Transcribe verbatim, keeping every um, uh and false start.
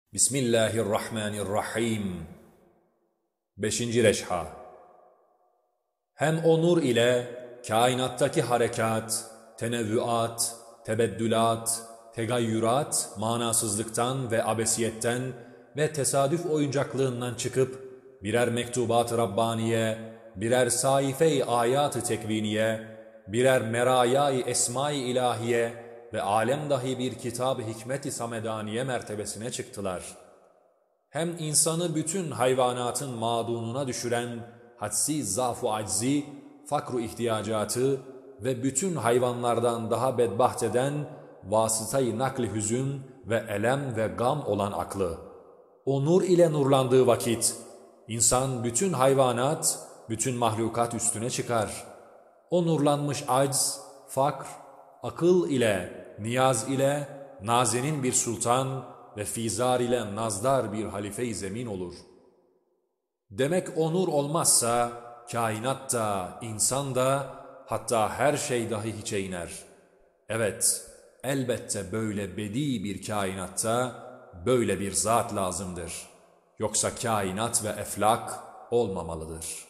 Bismillahirrahmanirrahim. Beşinci Reşha. Hem o nur ile kainattaki harekat, tenevvüat, tebeddülat, tegayyürat, manasızlıktan ve abesiyetten ve tesadüf oyuncaklığından çıkıp birer mektubat-ı Rabbaniye, birer sayfe-i ayat-ı tekviniye, birer merayâ-i esma-i ilahiye ve alem dahi bir kitab-ı hikmet-i samedaniye mertebesine çıktılar. Hem insanı bütün hayvanatın mağdununa düşüren hadsiz zaf-ı aczi, fakru ihtiyacatı ve bütün hayvanlardan daha bedbaht eden vasıtayı nakli hüzün ve elem ve gam olan aklı. O nur ile nurlandığı vakit, insan bütün hayvanat, bütün mahlukat üstüne çıkar. O nurlanmış acz, fakr, akıl ile, niyaz ile, nazenin bir sultan ve fizar ile nazdar bir halife-i zemin olur. Demek o nur olmazsa, kainat da, insan da, hatta her şey dahi hiçe iner. Evet, elbette böyle bedi bir kainatta, böyle bir zat lazımdır. Yoksa kainat ve eflak olmamalıdır.